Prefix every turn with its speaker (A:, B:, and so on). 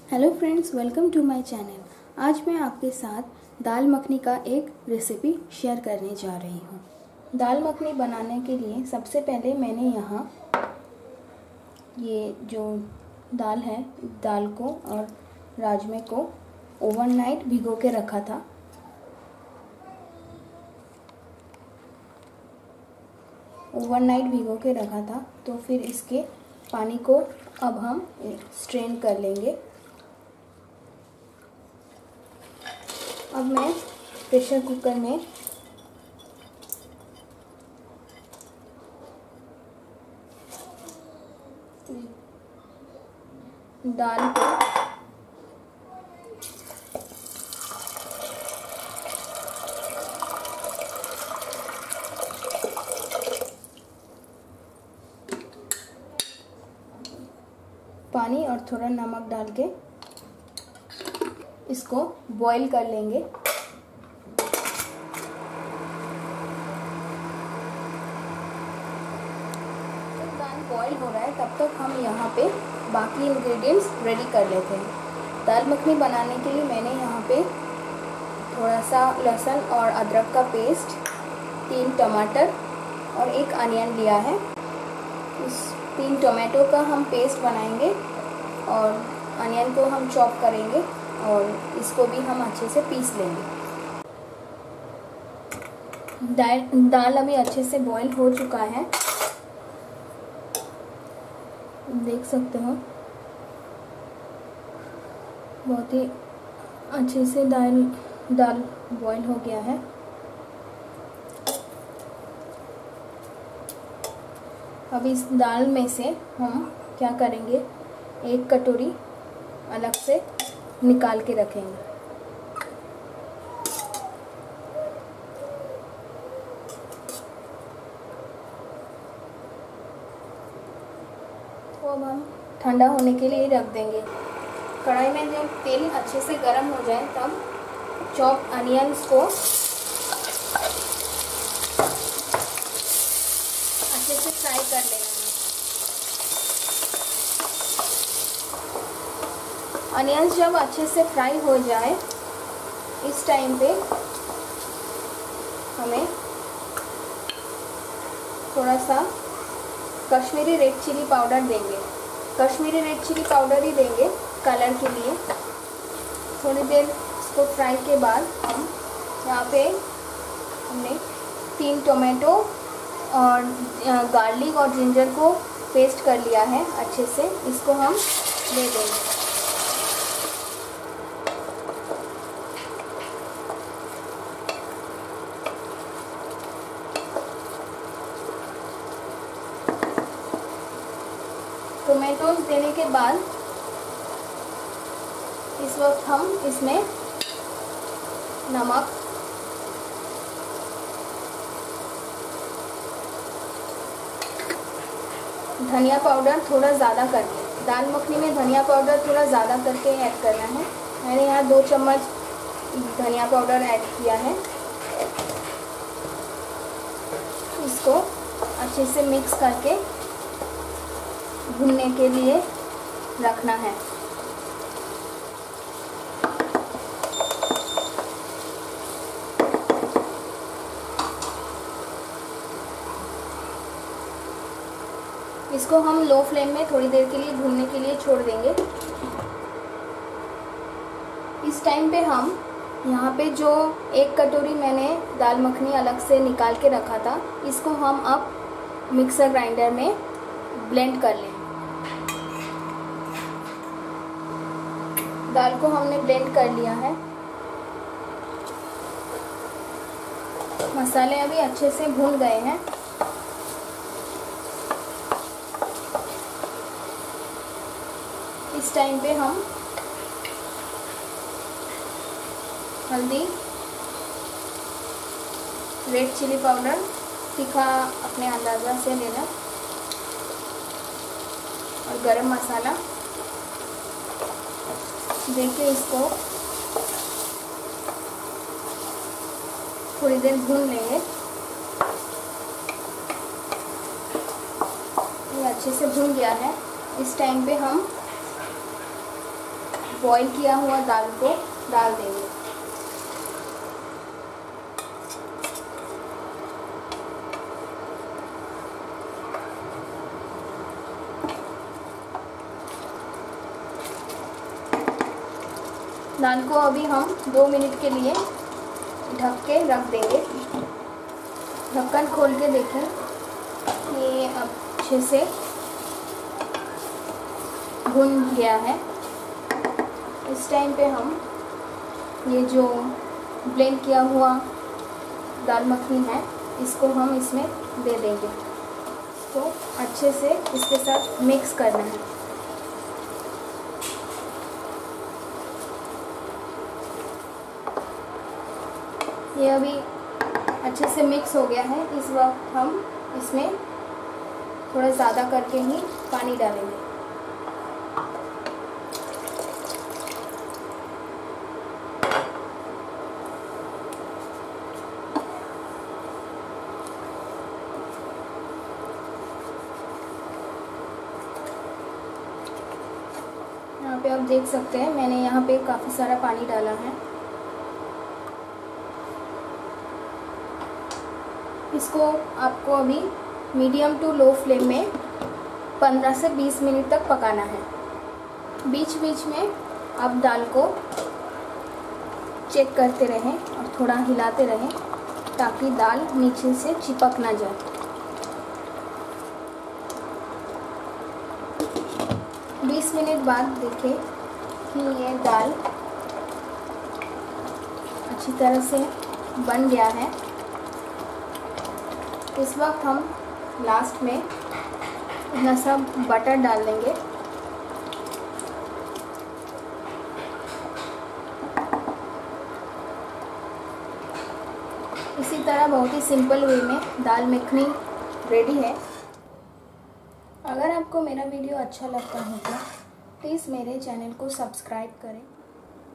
A: Hello friends, welcome to my channel. आज मैं आपके साथ दाल मखनी का एक रेसिपी शेयर करने जा रही हूँ। दाल मखनी बनाने के लिए सबसे पहले मैंने यहाँ ये जो दाल है, दाल को और राजमे को ओवरनाइट भिगो के रखा था। तो फिर इसके पानी को अब हम स्ट्रेन कर लेंगे। अब मैं प्रेशर कुकर में दाल को पानी और थोड़ा नमक डाल के इसको बॉईल कर लेंगे। जब दाल बॉईल हो रहा है तब तक हम यहाँ पे बाकी इंग्रेडिएंट्स रेडी कर लेते हैं। दाल मखनी बनाने के लिए मैंने यहाँ पे थोड़ा सा लहसुन और अदरक का पेस्ट, 3 टमाटर और 1 अनियन लिया है। इस 3 टोमेटो का हम पेस्ट बनाएंगे और अनियन को हम चॉप करेंगे और इसको भी हम अच्छे से पीस लेंगे। दाल अभी अच्छे से बॉईल हो चुका है, देख सकते हो। बहुत ही अच्छे से दाल बॉईल हो गया है। अब इस दाल में से हम क्या करेंगे, 1 कटोरी अलग से निकाल के रखेंगे। तो अब हम ठंडा होने के लिए रख देंगे। कढ़ाई में जब तेल अच्छे से गर्म हो जाए तब चॉप अनियंस को अच्छे से फ्राई कर लेना है। अनियंस जब अच्छे से फ्राई हो जाए, इस टाइम पे हमें थोड़ा सा कश्मीरी रेड चिली पाउडर देंगे। कश्मीरी रेड चिली पाउडर ही देंगे कलर के लिए। थोड़ी देर इसको फ्राई के बाद हम यहाँ पे हमने 3 टोमेटो और गार्लिक और जिंजर को पेस्ट कर लिया है अच्छे से, इसको हम दे देंगे। टोमेटोज देने के बाद इस वक्त हम इसमें नमक, धनिया पाउडर थोड़ा ज़्यादा करके, दाल मखनी में धनिया पाउडर थोड़ा ज़्यादा करके ऐड करना है। मैंने यहाँ 2 चम्मच धनिया पाउडर ऐड किया है। इसको अच्छे से मिक्स करके भूनने के लिए रखना है। इसको हम लो फ्लेम में थोड़ी देर के लिए भूनने के लिए छोड़ देंगे। इस टाइम पे हम यहाँ पे जो 1 कटोरी मैंने दाल मखनी अलग से निकाल के रखा था, इसको हम अब मिक्सर ग्राइंडर में ब्लेंड कर लें। दाल को हमने ब्लेंड कर लिया है। मसाले अभी अच्छे से भून गए हैं। इस टाइम पे हम हल्दी, रेड चिली पाउडर, तीखा अपने अंदाज़ा से लेना, और गरम मसाला देखिए, इसको थोड़ी देर भून लेंगे। ये अच्छे से भून गया है। इस टाइम पे हम बॉईल किया हुआ दाल को डाल देंगे। दाल को अभी हम 2 मिनट के लिए ढक के रख देंगे। ढक्कन खोल के देखें ये अच्छे से भुन गया है। इस टाइम पे हम ये जो ब्लेंड किया हुआ दाल मखनी है इसको हम इसमें दे देंगे। इसको अच्छे से इसके साथ मिक्स करना है। ये अभी अच्छे से मिक्स हो गया है। इस वक्त हम इसमें थोड़ा ज़्यादा करके ही पानी डालेंगे। यहाँ पे आप देख सकते हैं मैंने यहाँ पे काफ़ी सारा पानी डाला है। इसको आपको अभी मीडियम टू लो फ्लेम में 15 से 20 मिनट तक पकाना है। बीच बीच में आप दाल को चेक करते रहें और थोड़ा हिलाते रहें ताकि दाल नीचे से चिपक ना जाए। बीस मिनट बाद देखें कि ये दाल अच्छी तरह से बन गया है। इस वक्त हम लास्ट में इतना सा बटर डाल देंगे। इसी तरह बहुत ही सिंपल वे में दाल मखनी रेडी है। अगर आपको मेरा वीडियो अच्छा लगता हो तो प्लीज़ मेरे चैनल को सब्सक्राइब करें।